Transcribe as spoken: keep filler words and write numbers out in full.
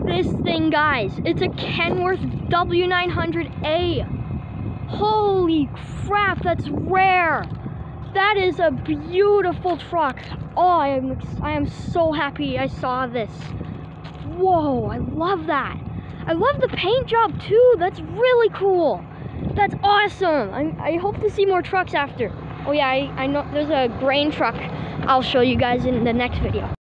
this thing, guys. It's a Kenworth W nine hundred A. Holy crap, that's rare. That is a beautiful truck. Oh, I am, I am so happy I saw this. Whoa, I love that. I love the paint job too. That's really cool. That's awesome. I, I hope to see more trucks after. Oh yeah, I, I know there's a grain truck I'll show you guys in the next video.